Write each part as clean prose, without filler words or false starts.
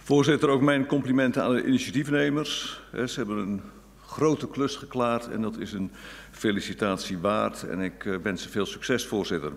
Voorzitter, ook mijn complimenten aan de initiatiefnemers. Ze hebben een grote klus geklaard en dat is een felicitatie waard. En ik wens ze veel succes, voorzitter.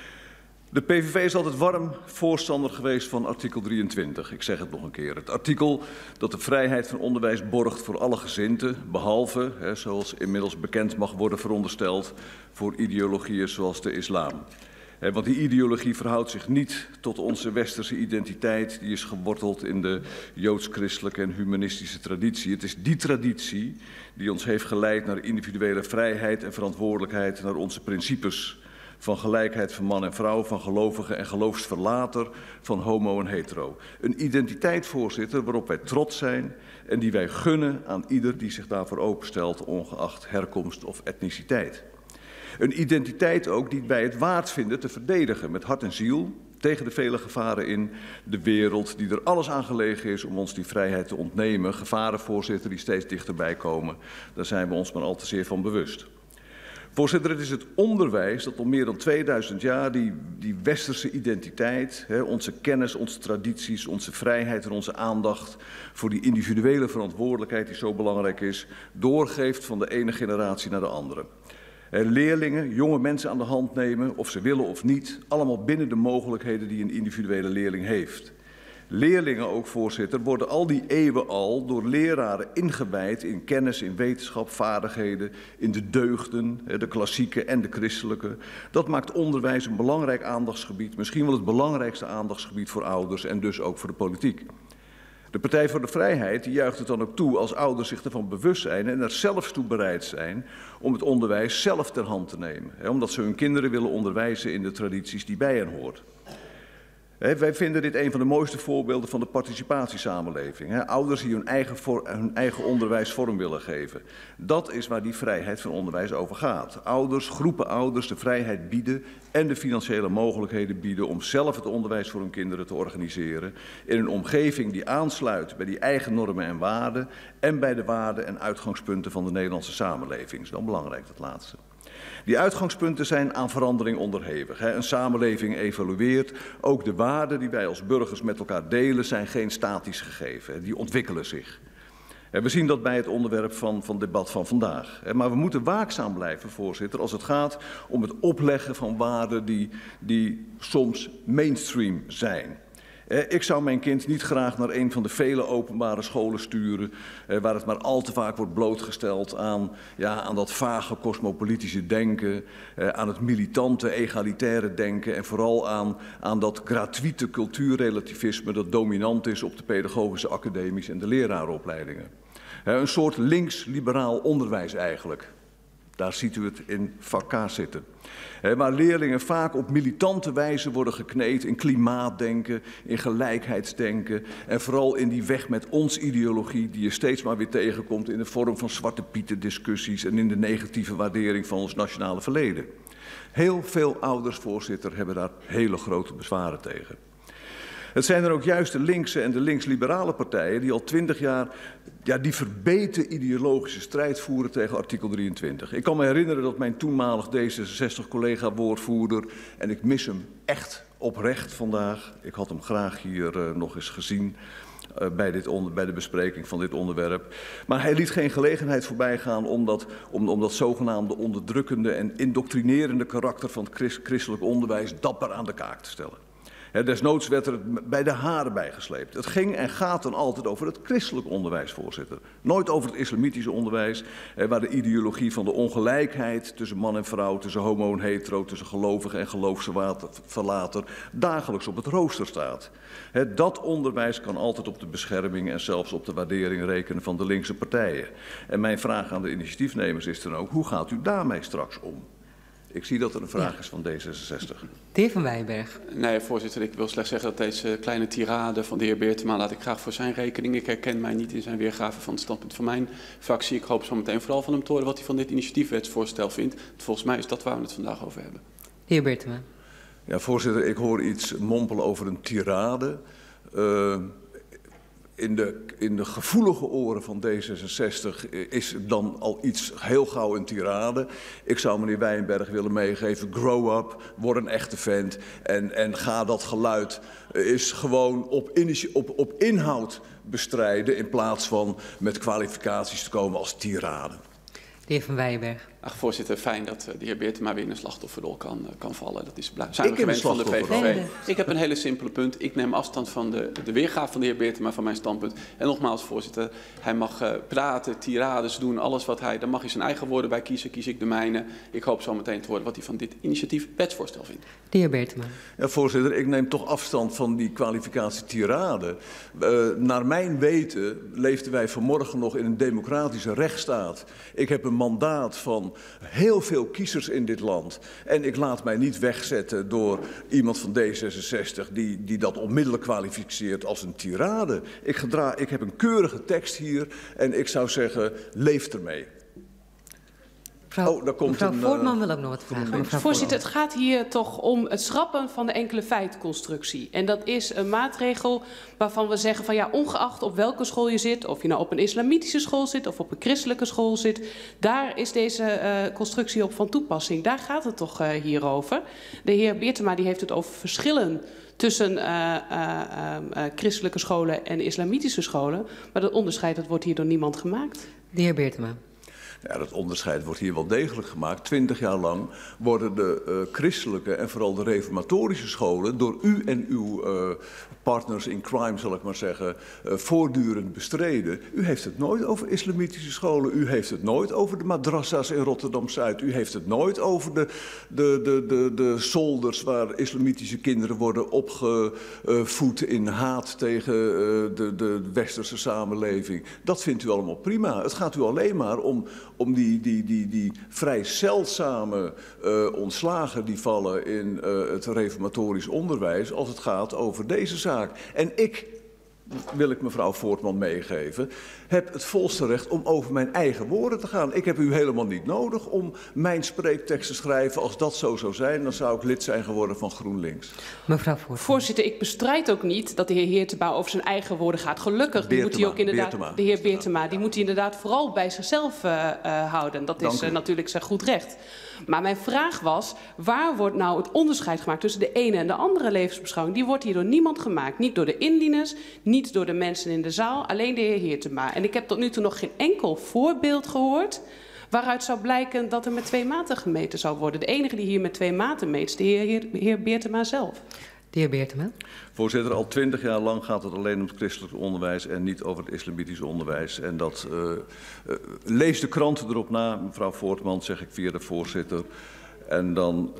De PVV is altijd warm voorstander geweest van artikel 23. Ik zeg het nog een keer. Het artikel dat de vrijheid van onderwijs borgt voor alle gezindten, behalve, zoals inmiddels bekend mag worden verondersteld, voor ideologieën zoals de islam. Want die ideologie verhoudt zich niet tot onze westerse identiteit. Die is geworteld in de joods-christelijke en humanistische traditie. Het is die traditie die ons heeft geleid naar individuele vrijheid en verantwoordelijkheid, naar onze principes van gelijkheid van man en vrouw, van gelovige en geloofsverlater, van homo en hetero. Een identiteit, voorzitter, waarop wij trots zijn en die wij gunnen aan ieder die zich daarvoor openstelt, ongeacht herkomst of etniciteit. Een identiteit ook die wij het waard vinden te verdedigen met hart en ziel tegen de vele gevaren in de wereld die er alles aan gelegen is om ons die vrijheid te ontnemen. Gevaren, voorzitter, die steeds dichterbij komen. Daar zijn we ons maar al te zeer van bewust. Voorzitter, het is het onderwijs dat al meer dan 2000 jaar die westerse identiteit, onze kennis, onze tradities, onze vrijheid en onze aandacht voor die individuele verantwoordelijkheid die zo belangrijk is, doorgeeft van de ene generatie naar de andere. Leerlingen, jonge mensen aan de hand nemen, of ze willen of niet, allemaal binnen de mogelijkheden die een individuele leerling heeft. Leerlingen ook, voorzitter, worden al die eeuwen al door leraren ingewijd in kennis, in wetenschap, vaardigheden, in de deugden, de klassieke en de christelijke. Dat maakt onderwijs een belangrijk aandachtsgebied, misschien wel het belangrijkste aandachtsgebied voor ouders en dus ook voor de politiek. De Partij voor de Vrijheid die juicht het dan ook toe als ouders zich ervan bewust zijn en er zelfs toe bereid zijn om het onderwijs zelf ter hand te nemen. Omdat ze hun kinderen willen onderwijzen in de tradities die bij hen hoort. Wij vinden dit een van de mooiste voorbeelden van de participatiesamenleving. Ouders die hun eigen onderwijs vorm willen geven. Dat is waar die vrijheid van onderwijs over gaat. Ouders, groepen ouders de vrijheid bieden en de financiële mogelijkheden bieden om zelf het onderwijs voor hun kinderen te organiseren. In een omgeving die aansluit bij die eigen normen en waarden en bij de waarden en uitgangspunten van de Nederlandse samenleving. Dat is wel belangrijk, dat laatste. Die uitgangspunten zijn aan verandering onderhevig. Een samenleving evolueert. Ook de waarden die wij als burgers met elkaar delen zijn geen statisch gegeven. Die ontwikkelen zich. We zien dat bij het onderwerp van debat van vandaag. Maar we moeten waakzaam blijven, voorzitter, als het gaat om het opleggen van waarden die soms mainstream zijn. Ik zou mijn kind niet graag naar een van de vele openbare scholen sturen waar het maar al te vaak wordt blootgesteld aan dat vage cosmopolitische denken, aan het militante egalitaire denken en vooral aan dat gratuite cultuurrelativisme dat dominant is op de pedagogische academies en de lerarenopleidingen. Een soort links-liberaal onderwijs eigenlijk. Daar ziet u het in vak K zitten. Waar leerlingen vaak op militante wijze worden gekneed in klimaatdenken, in gelijkheidsdenken en vooral in die weg met ons ideologie die je steeds maar weer tegenkomt in de vorm van zwarte pieten discussies en in de negatieve waardering van ons nationale verleden. Heel veel ouders, voorzitter, hebben daar hele grote bezwaren tegen. Het zijn er ook juist de linkse en de links-liberale partijen die al 20 jaar die verbeten ideologische strijd voeren tegen artikel 23. Ik kan me herinneren dat mijn toenmalig D66-collega-woordvoerder, en ik mis hem echt oprecht vandaag, ik had hem graag hier nog eens gezien bij de bespreking van dit onderwerp, maar hij liet geen gelegenheid voorbij gaan om dat zogenaamde onderdrukkende en indoctrinerende karakter van het christelijk onderwijs dapper aan de kaak te stellen. Desnoods werd er bij de haren bijgesleept. Het ging en gaat dan altijd over het christelijk onderwijs, voorzitter. Nooit over het islamitische onderwijs, waar de ideologie van de ongelijkheid tussen man en vrouw, tussen homo en hetero, tussen gelovige en geloofsverlater dagelijks op het rooster staat. Dat onderwijs kan altijd op de bescherming en zelfs op de waardering rekenen van de linkse partijen. En mijn vraag aan de initiatiefnemers is dan ook, hoe gaat u daarmee straks om? Ik zie dat er een vraag is van D66. De heer Van Wijnberg. Nee, voorzitter, ik wil slechts zeggen dat deze kleine tirade van de heer Beertema laat ik graag voor zijn rekening. Ik herken mij niet in zijn weergave van het standpunt van mijn fractie. Ik hoop zo meteen vooral van hem te horen wat hij van dit initiatiefwetsvoorstel vindt. Volgens mij is dat waar we het vandaag over hebben. De heer Beertema. Ja, voorzitter, ik hoor iets mompelen over een tirade. in de gevoelige oren van D66 is dan al iets heel gauw een tirade. Ik zou meneer Wijnberg willen meegeven, grow up, word een echte vent en ga dat geluid is gewoon op inhoud bestrijden in plaats van met kwalificaties te komen als tirade. De heer Van Wijnberg. Ach, voorzitter, fijn dat de heer Beertema weer in een slachtofferrol kan vallen. Dat zijn we gewend van de PVV. Ik heb een hele simpele punt. Ik neem afstand van de weergave van de heer Beertema van mijn standpunt. En nogmaals, voorzitter, hij mag praten, tirades doen, alles wat hij... Daar mag hij zijn eigen woorden bij kiezen, kies ik de mijne. Ik hoop zo meteen te horen wat hij van dit initiatief wetsvoorstel vindt. De heer Beertema. Ja, voorzitter, ik neem toch afstand van die kwalificatie tirade. Naar mijn weten leefden wij vanmorgen nog in een democratische rechtsstaat. Ik heb een mandaat van heel veel kiezers in dit land. En ik laat mij niet wegzetten door iemand van D66 die dat onmiddellijk kwalificeert als een tirade. Ik heb een keurige tekst hier en ik zou zeggen, leef ermee. Mevrouw Voortman wil ook nog wat vragen. Voorzitter, het gaat hier toch om het schrappen van de enkele feitconstructie. En dat is een maatregel waarvan we zeggen van ja, ongeacht op welke school je zit, of je nou op een islamitische school zit of op een christelijke school zit, daar is deze constructie op van toepassing. Daar gaat het toch hier over. De heer Beertema die heeft het over verschillen tussen christelijke scholen en islamitische scholen. Maar dat onderscheid dat wordt hier door niemand gemaakt. De heer Beertema. Ja, dat onderscheid wordt hier wel degelijk gemaakt. 20 jaar lang worden de christelijke en vooral de reformatorische scholen door u en uw partners in crime, zal ik maar zeggen, voortdurend bestreden. U heeft het nooit over islamitische scholen. U heeft het nooit over de madrassa's in Rotterdam-Zuid. U heeft het nooit over de zolders waar islamitische kinderen worden opgevoed in haat tegen de westerse samenleving. Dat vindt u allemaal prima. Het gaat u alleen maar om die vrij zeldzame ontslagen die vallen in het reformatorisch onderwijs als het gaat over deze zaak. En wil ik mevrouw Voortman meegeven, heb het volste recht om over mijn eigen woorden te gaan. Ik heb u helemaal niet nodig om mijn spreektekst te schrijven. Als dat zo zou zijn, dan zou ik lid zijn geworden van GroenLinks. Mevrouw Voortman. Voorzitter, ik bestrijd ook niet dat de heer Heertema over zijn eigen woorden gaat. Gelukkig, die moet hij ook inderdaad, de heer Beertema, die moet hij inderdaad vooral bij zichzelf houden. Dat is natuurlijk zijn goed recht. Maar mijn vraag was, waar wordt nou het onderscheid gemaakt tussen de ene en de andere levensbeschouwing? Die wordt hier door niemand gemaakt. Niet door de indieners, niet door de mensen in de zaal, alleen de heer Heertema. En ik heb tot nu toe nog geen enkel voorbeeld gehoord waaruit zou blijken dat er met 2 maten gemeten zou worden. De enige die hier met 2 maten meet is de heer Beertema zelf. De heer Beertema. Voorzitter, al 20 jaar lang gaat het alleen om het christelijk onderwijs en niet over het islamitisch onderwijs. En dat lees de kranten erop na, mevrouw Voortman, zeg ik via de voorzitter. En dan...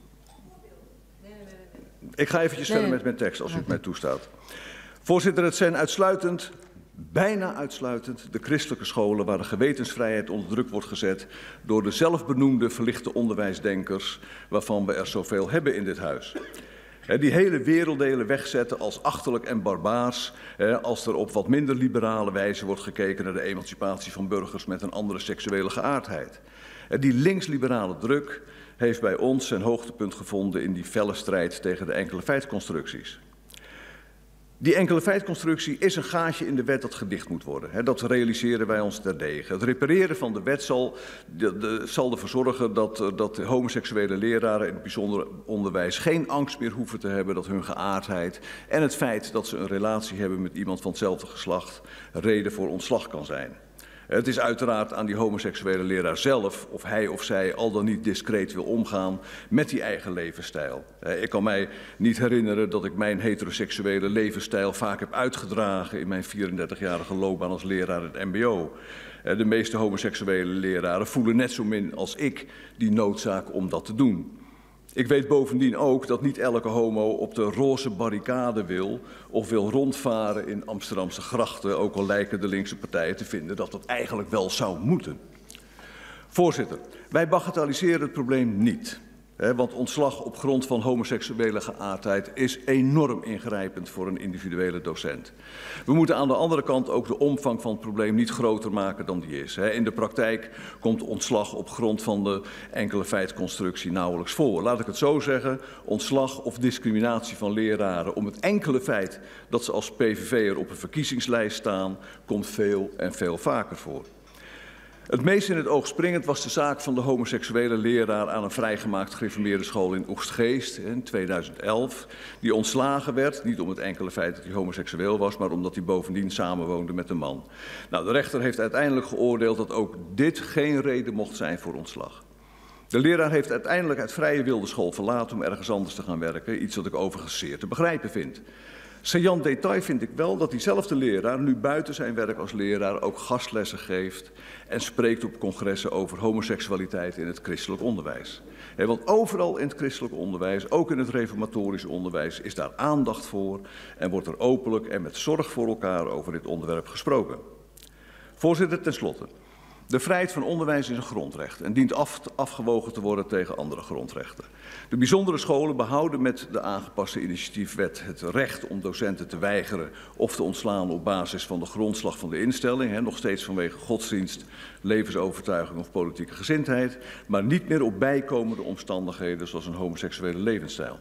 Ik ga eventjes verder met mijn tekst, als u het mij toestaat. Voorzitter, het zijn bijna uitsluitend de christelijke scholen waar de gewetensvrijheid onder druk wordt gezet door de zelfbenoemde verlichte onderwijsdenkers waarvan we er zoveel hebben in dit huis. Die hele werelddelen wegzetten als achterlijk en barbaars, als er op wat minder liberale wijze wordt gekeken naar de emancipatie van burgers met een andere seksuele geaardheid. Die linksliberale druk heeft bij ons zijn hoogtepunt gevonden in die felle strijd tegen de enkele feitconstructies. Die enkele feitconstructie is een gaatje in de wet dat gedicht moet worden. Dat realiseren wij ons terdege. Het repareren van de wet zal ervoor zorgen dat de homoseksuele leraren in het bijzonder onderwijs geen angst meer hoeven te hebben dat hun geaardheid en het feit dat ze een relatie hebben met iemand van hetzelfde geslacht reden voor ontslag kan zijn. Het is uiteraard aan die homoseksuele leraar zelf of hij of zij al dan niet discreet wil omgaan met die eigen levensstijl. Ik kan mij niet herinneren dat ik mijn heteroseksuele levensstijl vaak heb uitgedragen in mijn 34-jarige loopbaan als leraar in het mbo. De meeste homoseksuele leraren voelen net zo min als ik die noodzaak om dat te doen. Ik weet bovendien ook dat niet elke homo op de roze barricade wil of wil rondvaren in Amsterdamse grachten, ook al lijken de linkse partijen te vinden dat dat eigenlijk wel zou moeten. Voorzitter, wij bagatelliseren het probleem niet. Want ontslag op grond van homoseksuele geaardheid is enorm ingrijpend voor een individuele docent. We moeten aan de andere kant ook de omvang van het probleem niet groter maken dan die is. In de praktijk komt ontslag op grond van de enkele feitconstructie nauwelijks voor. Laat ik het zo zeggen, ontslag of discriminatie van leraren om het enkele feit dat ze als PVV'er op een verkiezingslijst staan, komt veel en veel vaker voor. Het meest in het oog springend was de zaak van de homoseksuele leraar aan een vrijgemaakt gereformeerde school in Oegstgeest in 2011. Die ontslagen werd, niet om het enkele feit dat hij homoseksueel was, maar omdat hij bovendien samenwoonde met een man. Nou, de rechter heeft uiteindelijk geoordeeld dat ook dit geen reden mocht zijn voor ontslag. De leraar heeft uiteindelijk uit vrije wil de school verlaten om ergens anders te gaan werken, iets wat ik overigens zeer te begrijpen vind. Saillant detail vind ik wel dat diezelfde leraar nu buiten zijn werk als leraar ook gastlessen geeft en spreekt op congressen over homoseksualiteit in het christelijk onderwijs. Want overal in het christelijk onderwijs, ook in het reformatorisch onderwijs, is daar aandacht voor en wordt er openlijk en met zorg voor elkaar over dit onderwerp gesproken. Voorzitter, ten slotte. De vrijheid van onderwijs is een grondrecht en dient afgewogen te worden tegen andere grondrechten. De bijzondere scholen behouden met de aangepaste initiatiefwet het recht om docenten te weigeren of te ontslaan op basis van de grondslag van de instelling, nog steeds vanwege godsdienst, levensovertuiging of politieke gezindheid, maar niet meer op bijkomende omstandigheden zoals een homoseksuele levensstijl.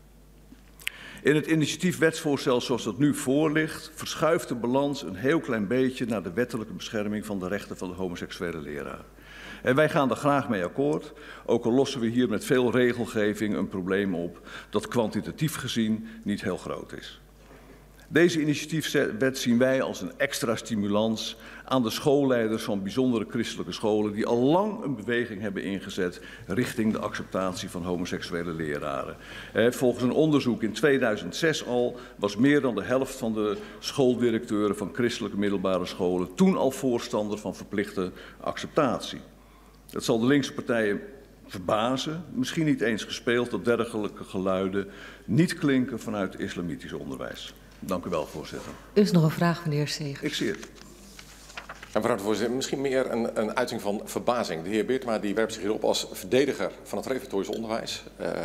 In het initiatiefwetsvoorstel zoals dat nu voor ligt, verschuift de balans een heel klein beetje naar de wettelijke bescherming van de rechten van de homoseksuele leraar. En wij gaan er graag mee akkoord, ook al lossen we hier met veel regelgeving een probleem op dat kwantitatief gezien niet heel groot is. Deze initiatiefwet zien wij als een extra stimulans aan de schoolleiders van bijzondere christelijke scholen die al lang een beweging hebben ingezet richting de acceptatie van homoseksuele leraren. Volgens een onderzoek in 2006 al was meer dan de helft van de schooldirecteuren van christelijke middelbare scholen toen al voorstander van verplichte acceptatie. Het zal de linkse partijen verbazen, misschien niet eens gespeeld, dat dergelijke geluiden niet klinken vanuit het islamitisch onderwijs. Dank u wel, voorzitter. Er is nog een vraag van de heer Segers. Ik zie het. Mevrouw de voorzitter, misschien meer een uiting van verbazing. De heer Beertema die werpt zich hierop als verdediger van het reformatorisch onderwijs.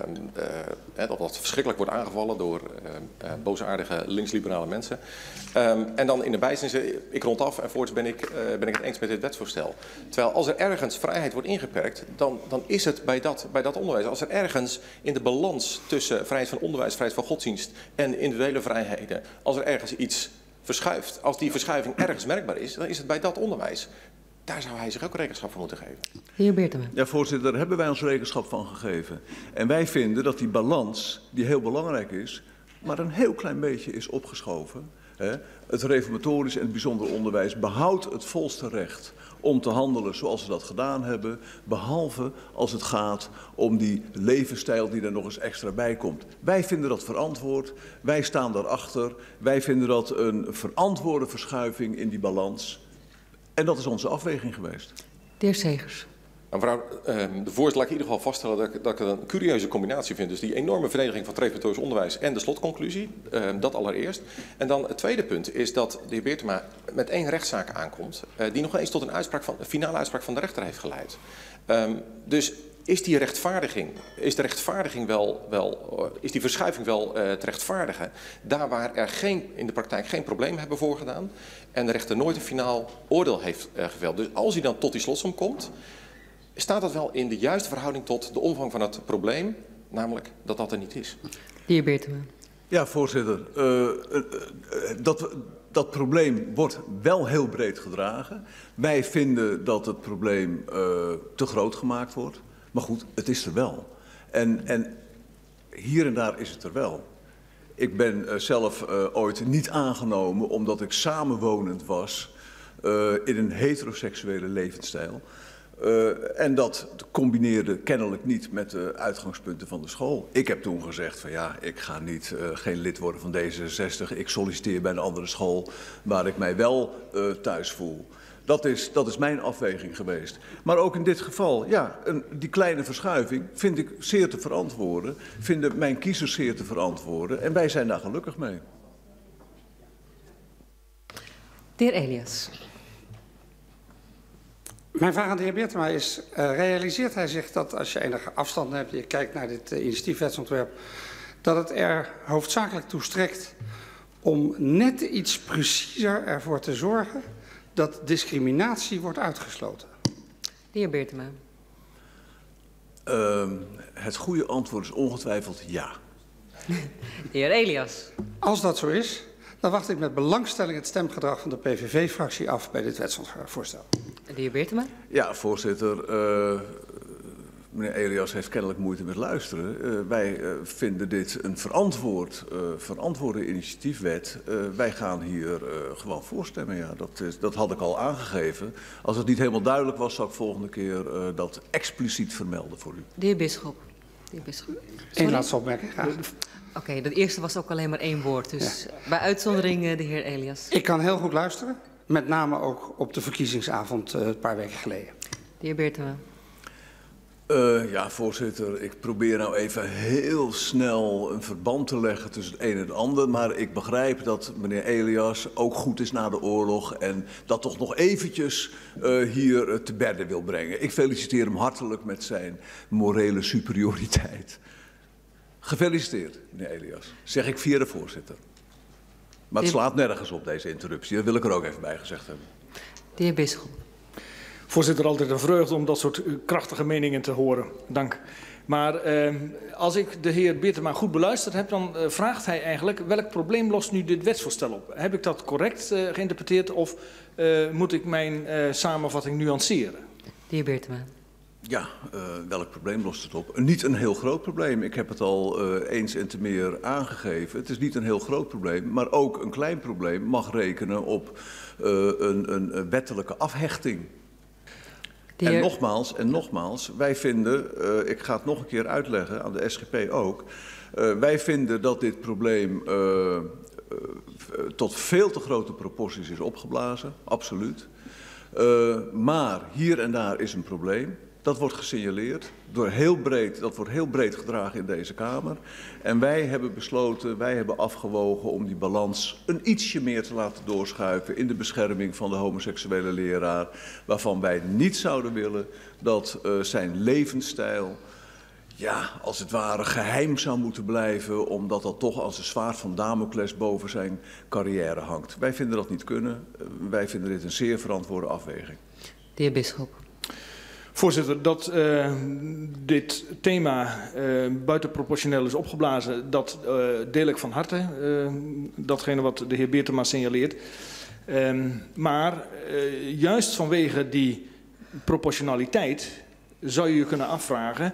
Dat verschrikkelijk wordt aangevallen door boosaardige linksliberale mensen. En dan in de bijzin, ik rond af en voorts ben ik het eens met dit wetsvoorstel. Terwijl als er ergens vrijheid wordt ingeperkt, dan is het bij dat onderwijs. Als er ergens in de balans tussen vrijheid van onderwijs, vrijheid van godsdienst en individuele vrijheden, als er ergens iets verschuift, als die verschuiving ergens merkbaar is, dan is het bij dat onderwijs. Daar zou hij zich ook rekenschap van moeten geven. De heer Beertema. Ja, voorzitter, daar hebben wij ons rekenschap van gegeven. En wij vinden dat die balans, die heel belangrijk is, maar een heel klein beetje is opgeschoven. Het reformatorisch en het bijzonder onderwijs behoudt het volste recht om te handelen zoals ze dat gedaan hebben, behalve als het gaat om die levensstijl die er nog eens extra bij komt. Wij vinden dat verantwoord, wij staan daarachter, wij vinden dat een verantwoorde verschuiving in die balans. En dat is onze afweging geweest. De heer Segers. Mevrouw de voorzitter, laat ik in ieder geval vaststellen dat ik het een curieuze combinatie vind. Dus die enorme verdediging van het reformatorisch onderwijs en de slotconclusie, dat allereerst. En dan het tweede punt is dat de heer Beertema met één rechtszaak aankomt, die nog eens tot een finale uitspraak van de rechter heeft geleid. Dus is die verschuiving wel te rechtvaardigen, daar waar er in de praktijk geen problemen hebben voorgedaan en de rechter nooit een finaal oordeel heeft geveld. Dus als hij dan tot die slotsom komt, staat dat wel in de juiste verhouding tot de omvang van het probleem, namelijk dat dat er niet is. De heer Beertema. Ja, voorzitter. Dat probleem wordt wel heel breed gedragen. Wij vinden dat het probleem te groot gemaakt wordt. Maar goed, het is er wel. En hier en daar is het er wel. Ik ben zelf ooit niet aangenomen omdat ik samenwonend was in een heteroseksuele levensstijl. En dat combineerde kennelijk niet met de uitgangspunten van de school. Ik heb toen gezegd van ja, ik ga geen lid worden van D66. Ik solliciteer bij een andere school waar ik mij wel thuis voel. Dat is mijn afweging geweest. Maar ook in dit geval, ja, die kleine verschuiving vind ik zeer te verantwoorden. Vinden mijn kiezers zeer te verantwoorden. En wij zijn daar gelukkig mee. De heer Elias. Mijn vraag aan de heer Beertema is, realiseert hij zich dat als je enige afstand hebt, je kijkt naar dit initiatiefwetsontwerp, dat het er hoofdzakelijk toe strekt om net iets preciezer ervoor te zorgen dat discriminatie wordt uitgesloten? De heer Beertema. Het goede antwoord is ongetwijfeld ja. De heer Elias. Als dat zo is, dan wacht ik met belangstelling het stemgedrag van de PVV-fractie af bij dit wetsvoorstel. De heer Beertema. Ja, voorzitter. Meneer Elias heeft kennelijk moeite met luisteren. Wij vinden dit een verantwoorde initiatiefwet. Wij gaan hier gewoon voorstemmen. Ja, dat had ik al aangegeven. Als het niet helemaal duidelijk was, zou ik volgende keer dat expliciet vermelden voor u. De heer Bisschop. Eén laatste opmerking, graag. Oké, dat eerste was ook alleen maar één woord. Dus ja. Bij uitzondering de heer Elias. Ik kan heel goed luisteren. Met name ook op de verkiezingsavond een paar weken geleden. De heer Beertema. Ja, voorzitter, ik probeer nou even heel snel een verband te leggen tussen het een en het ander. Maar ik begrijp dat meneer Elias ook goed is na de oorlog en dat toch nog eventjes hier te berde wil brengen. Ik feliciteer hem hartelijk met zijn morele superioriteit. Gefeliciteerd, meneer Elias, zeg ik via de voorzitter. Maar het slaat nergens op, deze interruptie. Dat wil ik er ook even bij gezegd hebben. De heer Bisschop. Voorzitter, altijd een vreugde om dat soort krachtige meningen te horen. Dank. Maar als ik de heer Beertema goed beluisterd heb, dan vraagt hij eigenlijk welk probleem lost nu dit wetsvoorstel op? Heb ik dat correct geïnterpreteerd of moet ik mijn samenvatting nuanceren? De heer Beertema. Ja, welk probleem lost het op? Niet een heel groot probleem. Ik heb het al eens en te meer aangegeven. Het is niet een heel groot probleem, maar ook een klein probleem mag rekenen op een wettelijke afhechting. En nogmaals, wij vinden, ik ga het nog een keer uitleggen, aan de SGP ook, wij vinden dat dit probleem tot veel te grote proporties is opgeblazen, absoluut. Maar hier en daar is een probleem. Dat wordt gesignaleerd, dat wordt heel breed gedragen in deze Kamer. En wij hebben besloten, wij hebben afgewogen om die balans een ietsje meer te laten doorschuiven in de bescherming van de homoseksuele leraar. Waarvan wij niet zouden willen dat zijn levensstijl, ja, als het ware geheim zou moeten blijven, omdat dat toch als een zwaard van Damocles boven zijn carrière hangt. Wij vinden dat niet kunnen. Wij vinden dit een zeer verantwoorde afweging. De heer Bisschop. Voorzitter, dat dit thema buitenproportioneel is opgeblazen, dat deel ik van harte. Datgene wat de heer Beertema signaleert. Maar juist vanwege die proportionaliteit zou je kunnen afvragen,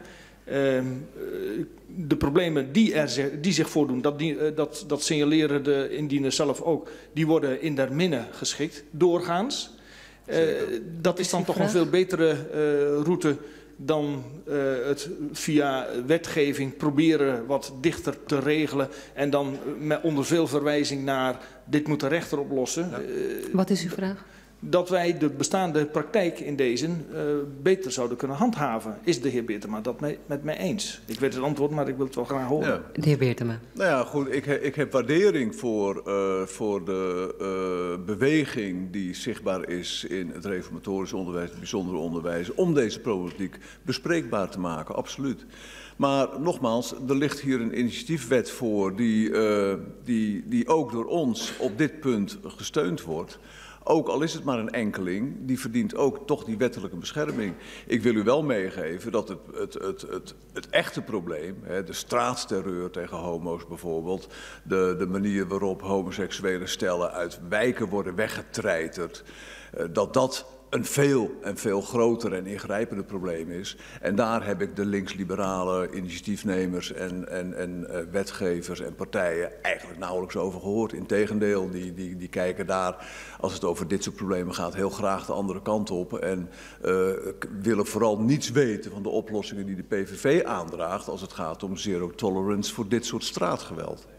de problemen die zich voordoen, dat signaleren de indieners zelf ook, die worden in der minne geschikt, doorgaans. Dat is dan toch een veel betere route dan het via wetgeving proberen wat dichter te regelen en dan onder veel verwijzing naar dit moet de rechter oplossen. Ja. Wat is uw vraag? Dat wij de bestaande praktijk in deze beter zouden kunnen handhaven. Is de heer Beertema dat met mij eens? Ik weet het antwoord, maar ik wil het wel graag horen. Ja. De heer Beertema. Nou ja, goed. Ik heb waardering voor de beweging die zichtbaar is in het reformatorisch onderwijs, het bijzondere onderwijs, om deze problematiek bespreekbaar te maken, absoluut. Maar nogmaals, er ligt hier een initiatiefwet voor die ook door ons op dit punt gesteund wordt. Ook al is het maar een enkeling, die verdient ook toch die wettelijke bescherming. Ik wil u wel meegeven dat het echte probleem, de straatsterreur tegen homo's bijvoorbeeld, de manier waarop homoseksuele stellen uit wijken worden weggetreiterd, dat een veel groter en ingrijpender probleem is. En daar heb ik de linksliberale initiatiefnemers en wetgevers en partijen eigenlijk nauwelijks over gehoord. Integendeel, die kijken daar, als het over dit soort problemen gaat, heel graag de andere kant op. En willen vooral niets weten van de oplossingen die de PVV aandraagt als het gaat om zero tolerance voor dit soort straatgeweld.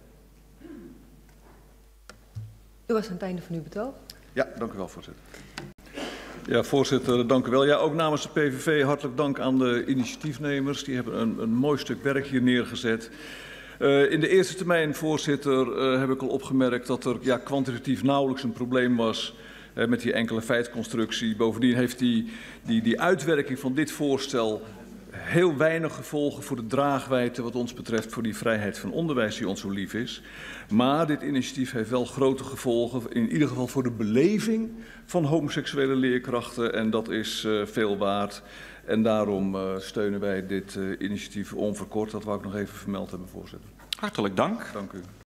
U was aan het einde van uw betoog. Ja, dank u wel, voorzitter. Ja, voorzitter, dank u wel. Ja, ook namens de PVV hartelijk dank aan de initiatiefnemers. Die hebben een mooi stuk werk hier neergezet. In de eerste termijn, voorzitter, heb ik al opgemerkt dat er kwantitatief nauwelijks een probleem was met die enkele feitconstructie. Bovendien heeft die uitwerking van dit voorstel heel weinig gevolgen voor de draagwijdte wat ons betreft voor die vrijheid van onderwijs die ons zo lief is. Maar dit initiatief heeft wel grote gevolgen, in ieder geval voor de beleving van homoseksuele leerkrachten. En dat is veel waard. En daarom steunen wij dit initiatief onverkort. Dat wou ik nog even vermeld hebben, voorzitter. Hartelijk dank. Dank u.